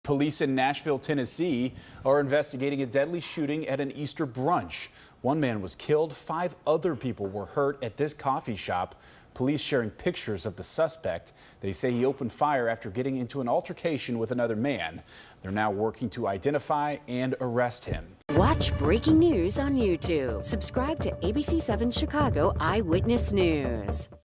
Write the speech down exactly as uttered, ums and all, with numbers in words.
Police in Nashville, Tennessee are investigating a deadly shooting at an Easter brunch. One man was killed, five other people were hurt at this coffee shop. Police sharing pictures of the suspect. They say he opened fire after getting into an altercation with another man. They're now working to identify and arrest him. Watch breaking news on YouTube. Subscribe to A B C seven Chicago Eyewitness News.